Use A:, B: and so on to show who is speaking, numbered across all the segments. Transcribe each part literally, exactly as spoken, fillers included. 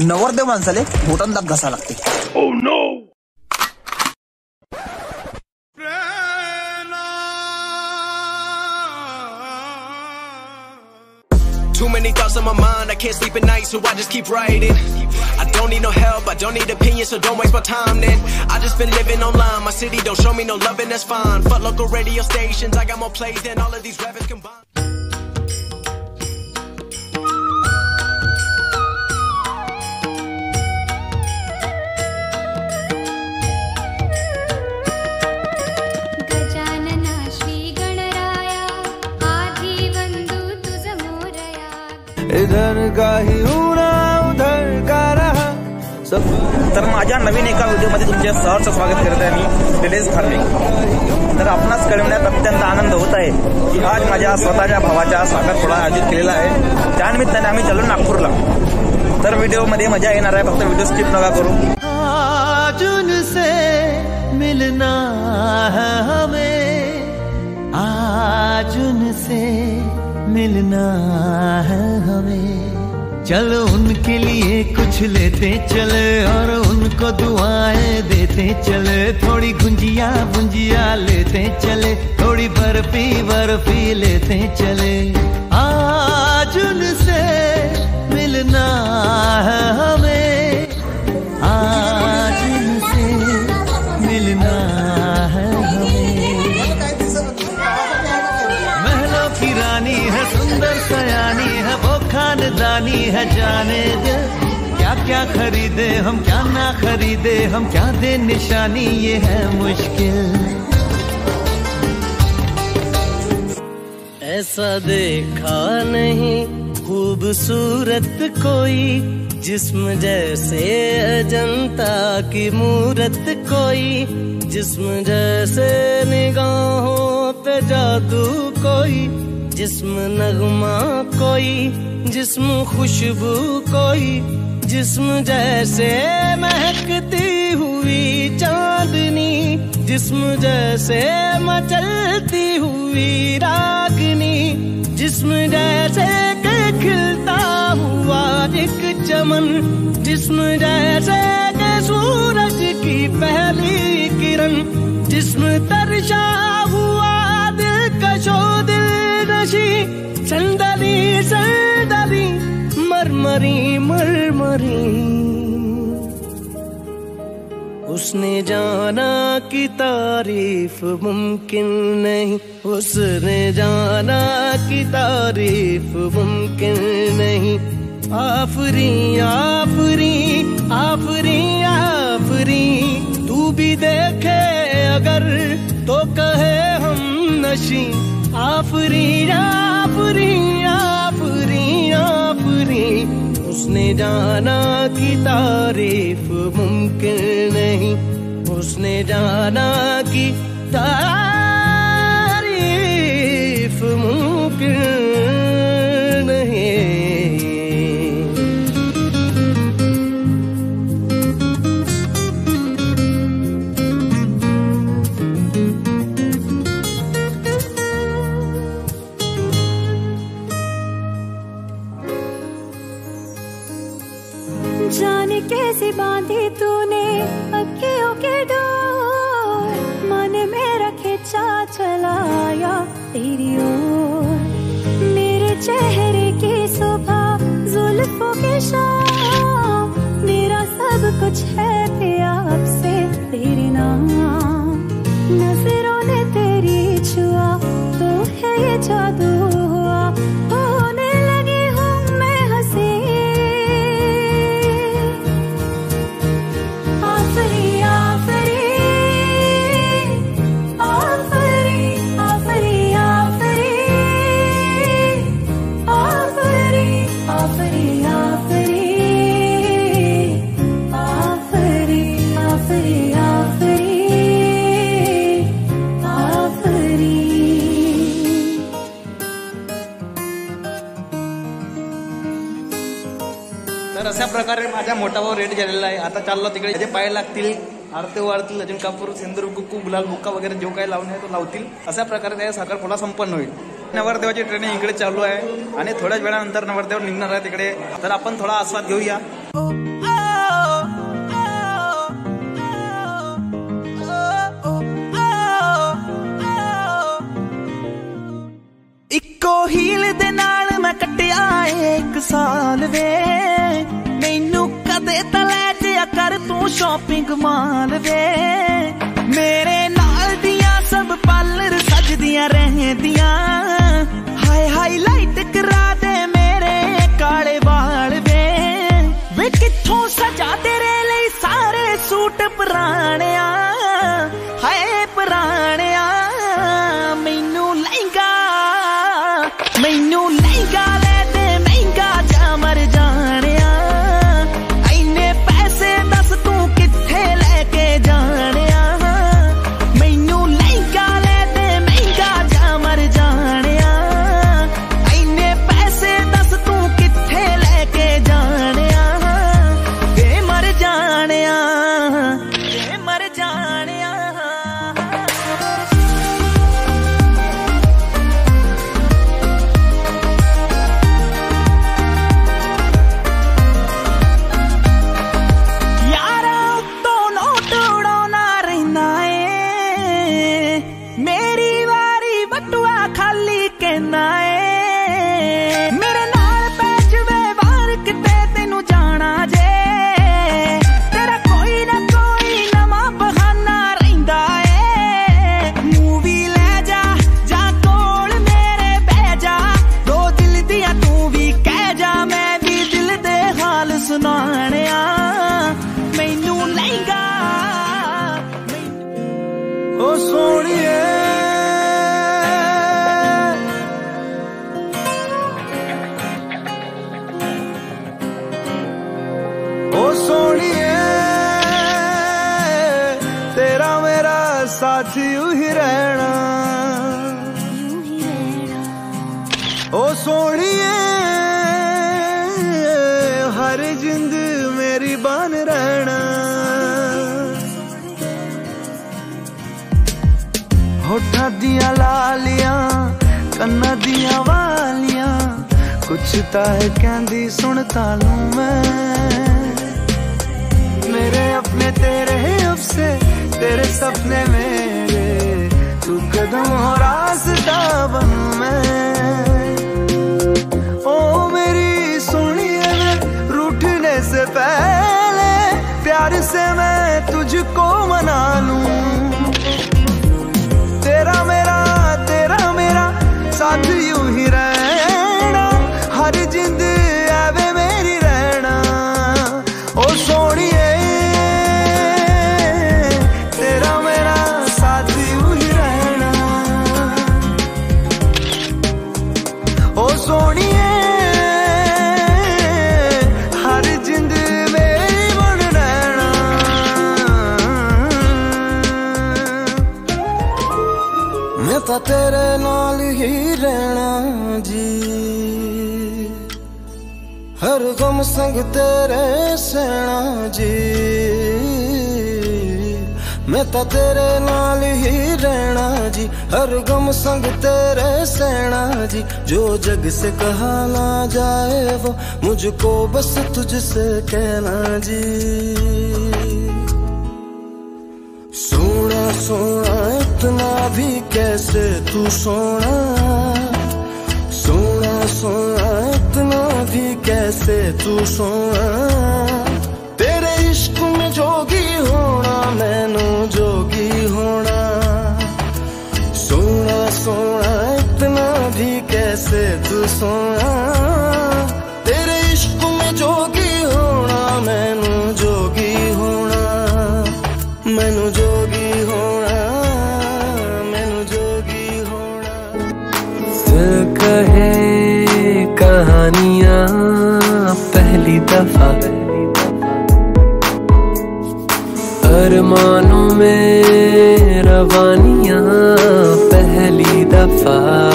A: नवरदेव माणसाले बोटांना घसा लागते.
B: Oh no!
C: Too many thoughts on my mind, I can't sleep at night, so I just keep writing. I don't need no help, I don't need opinions, so don't waste my time then. I just been living online, my city don't show me no love and that's fine. Fuck local radio stations, I got more plays than all of these rappers combined.
D: इधर का ही उडा उधर का रहा.
A: तर माझ्या नवीन एका व्हिडिओमध्ये तुमचे सहर्ष स्वागत करत आहे मी विलेज फार्मिंग. तर आपणास कळवण्यात अत्यंत आनंद होत आहे की आज माझ्या स्वतःच्या भावाच्या साखरपुडा आयोजित केलेला आहे. त्यानिमित्ताने आम्ही चाललो नागपूरला. तर व्हिडिओमध्ये मजा येणार आहे, फक्त व्हिडिओ स्किप नका करू.
D: आज उनसे मिलना है हमें, आज उनसे मिलना है हमें. चलो उनके लिए कुछ लेते चले और उनको दुआएं देते चले. थोड़ी गुंजिया गुंजिया लेते चले, थोड़ी बर्फी बर्फी लेते चले. आज उनसे मिलना है हमें, आज उनसे मिलना है हमें. महलों की रानी है, सुंदर सयानी है, वो खानदानी है. जाने दे क्या क्या खरीदे हम, क्या ना खरीदे हम, क्या दे निशानी, ये है मुश्किल. ऐसा देखा नहीं खूबसूरत कोई, जिस्म जैसे अजंता की मूरत कोई, जिस्म जैसे निगाहों पे जादू कोई, जिस्म नगमा कोई, जिस्म खुशबू कोई, जिस्म जैसे महकती हुई चांदनी, जिस्म जैसे मचलती हुई रागनी, जिस्म जैसे के खिलता हुआ एक चमन, जिस्म जैसे के सूरज की पहली किरण, जिस्म तरशा हुआ दिलकशो दिल नशी, संदली संदली मरमरी मरमरी. उसने जाना कि तारीफ मुमकिन नहीं, उसने जाना कि तारीफ मुमकिन नहीं. आफरी आफरी आफरी आफरी, तू भी देखे अगर तो कहे हम नशी. आफरी आफरी आफरी आफरी, उसने जाना कि तारीफ मुमकिन नहीं, उसने जाना कि तारीफ मुमकिन नहीं.
E: जाने कैसे बांधी तूने अखियों के डोर, मन मेरा खिंचा चलाया तेरी ओर. मेरे चेहरे की सुबह जुल्फों की शाम, मेरा सब कुछ है प्यार से तेरे नाम. नजरों ने तेरी छुआ तो है ये जादू हुआ, होने लगी हूँ मैं हंसी.
A: तर अशा प्रकारे माझ्या मोठा भाऊ रेडी झालेला आहे. आता चाललो तिकडे, जे पाय लागतील आरती वाढतील, अजून कापूर सिंदूर कुक्कू गुलाल बुक्का वगैरे जो काही लावून आहे तो लावतील. अशा प्रकारे त्या साखरपुडा संपन्न होईल. नवरदेवाची ट्रेनिंग इकडे चालू आहे आणि थोड्याच वेळानंतर नवरदेव निघणार आहे तिकडे. तर आपण थोडा आस्वाद घेऊया.
D: हील दे नाल मैं कटिया एक साल वे, मैनू कदे ता लै जिया कर तू शॉपिंग माल वे। मेरे नाल दियां सब पार्लर सजदियां रहदियां, हाय हाईलाइट करा दे मेरे काले वाल वे। वे कित्थों सजा तेरे लिए सारे सूट पुराणिया, हाय पुराणिया। मैनू लहंगा मैनू लहंगा ले दे महंगा जा मर जानिया, इन्ने पैसे दस तू कित्थे लेके जानिया। मैनू लहंगा ले दे महंगा जा मर जानिया, इन्ने पैसे दस तू कित्थे लेके जानिया। वे मर जानिया वे मर जानिया। मैनू लहंगा ओ सोनिए ओ सोनिए, तेरा मेरा साथ यूं ही रहना, ओ सोनिए हर जिंद मेरी बन रहना। होठा दिया लालियां कन्ना दिया वालियां, कुछ ता है कहंदी सुनता लूं मैं। मेरे अपने तेरे अफसे तेरे सपने मेरे, तू कदम हो रास्ता बनूं मैं। ओ मेरी सोनिए रूठने से पहले प्यार से मैं तुझको मना लूं। तेरा मेरा तेरा मेरा साथ यूं ही रहना, हर जिंद आवे मेरी रहना। ओ सोनिए तेरा मेरा साथ यूं ही रहना, ओ सोनिए हर जिंद मेरी बन रहना। मैं तो तेरे नाल ही रहना जी, हर गम संग तेरे सहना जी। मैं तो तेरे नाल ही रहना जी, हर गम संग तेरे सहना जी। जो जग से कहा ना जाए वो मुझको बस तुझसे कहना जी। सोना सोना इतना भी कैसे तू सोना, सोना सोना इतना भी कैसे तू सोना। तेरे इश्क में जोगी होना मैनू जोगी होना, सोना सोना इतना भी कैसे तू सोना। तेरे इश्क में जोगी होना मैनू जोगी होना, मैनू जोगी होना मैनू जोगी होना। दिल कहे कहानियां पहली दफा, अरमानों में रवानियां पहली दफा।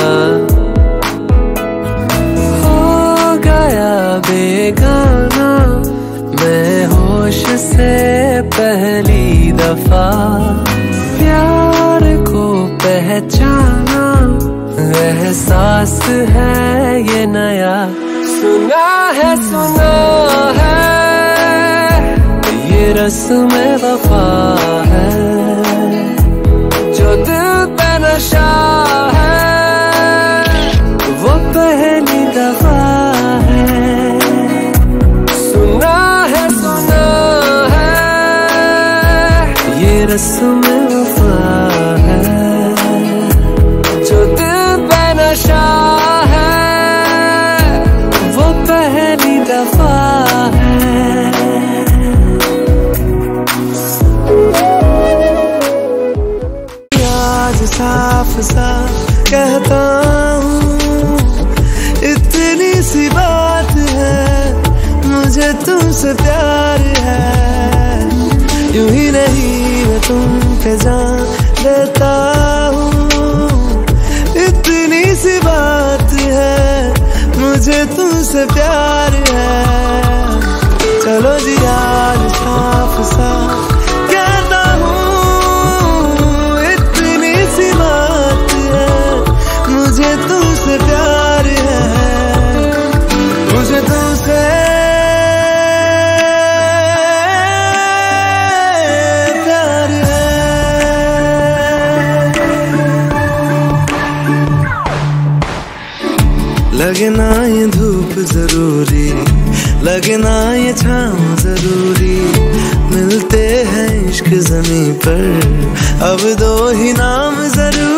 D: हो गया बेगाना मैं होश से पहली दफा, प्यार को पहचाना एहसास है ये नया। सुना है सुना है ये रस्म वफा है, जो दिल पे नशा है वो रस्म वफा है, जो दिल पे नशा है वो पहली दफा है। आज साफ साफ कहता हूँ, इतनी सी बात है, मुझे तुमसे प्यार है। यूं ही नहीं मैं तुम पे जान देता हूँ, इतनी सी बात है, मुझे तुमसे प्यार है। चलो जी आज साफ साफ कहता हूँ, इतनी सी बात है, मुझे तुमसे प्यार है, मुझे तुमसे प्यार है। लगे ना ये धूप जरूरी, लगे ना ये छाँव जरूरी, मिलते हैं इश्क ज़मीं पर अब दो ही नाम जरूरी।